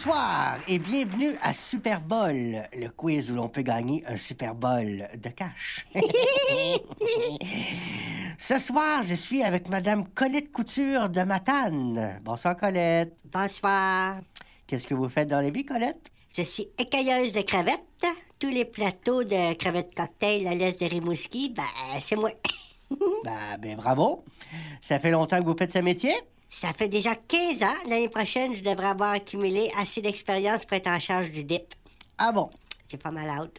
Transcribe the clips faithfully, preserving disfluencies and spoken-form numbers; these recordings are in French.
Bonsoir et bienvenue à Super Bowl, le quiz où l'on peut gagner un Super Bowl de cash. Ce soir, je suis avec Madame Colette Couture de Matane. Bonsoir, Colette. Bonsoir. Qu'est-ce que vous faites dans les vies, Colette? Je suis écailleuse de crevettes. Tous les plateaux de crevettes cocktail à l'est de Rimouski, ben, c'est moi. Ben, ben, bravo. Ça fait longtemps que vous faites ce métier? Ça fait déjà quinze ans. L'année prochaine, je devrais avoir accumulé assez d'expérience pour être en charge du dip. Ah bon? C'est pas mal out.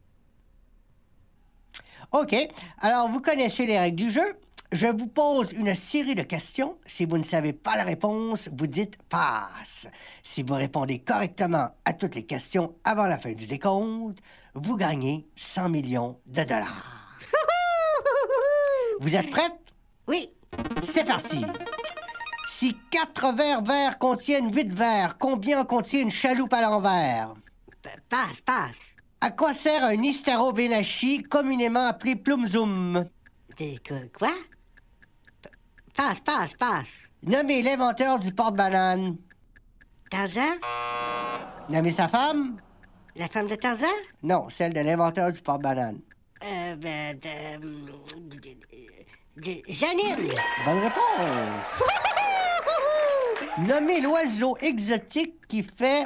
OK. Alors, vous connaissez les règles du jeu. Je vous pose une série de questions. Si vous ne savez pas la réponse, vous dites « passe ». Si vous répondez correctement à toutes les questions avant la fin du décompte, vous gagnez cent millions de dollars. Vous êtes prête? Oui. C'est parti. Si quatre verres verts contiennent huit verres, combien contient une chaloupe à l'envers? P- Passe, passe. À quoi sert un Istaro-Benachi, communément appelé Plum Zoom? T'es- qu- Quoi? P- Passe, passe, passe. Nommez l'inventeur du porte-banane. Tarzan? Nommez sa femme? La femme de Tarzan? Non, celle de l'inventeur du porte-banane. Euh, ben, de... de- de- Janine! Bonne réponse. Nommez l'oiseau exotique qui fait...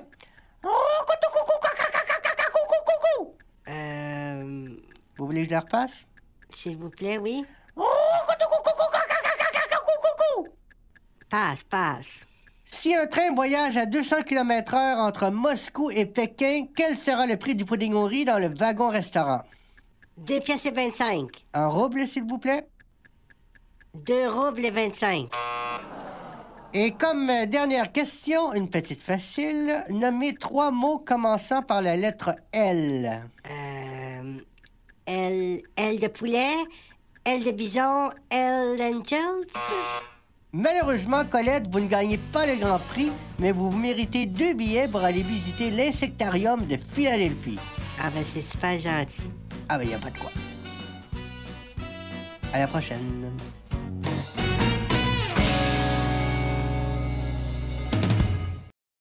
Euh... Vous voulez que je le repasse? S'il vous plaît, oui? Passe, passe. Si un train voyage à deux cents kilomètres heure entre Moscou et Pékin, quel sera le prix du pudding au riz dans le wagon-restaurant? Deux pièces et vingt-cinq. En rouble, s'il vous plaît. Deux roubles et vingt-cinq. Et comme euh, dernière question, une petite facile, nommez trois mots commençant par la lettre L. Euh... L... L de poulet, L de bison, L angel. Malheureusement, Colette, vous ne gagnez pas le grand prix, mais vous méritez deux billets pour aller visiter l'insectarium de Philadelphie. Ah ben c'est super gentil. Ah ben, y a pas de quoi. À la prochaine.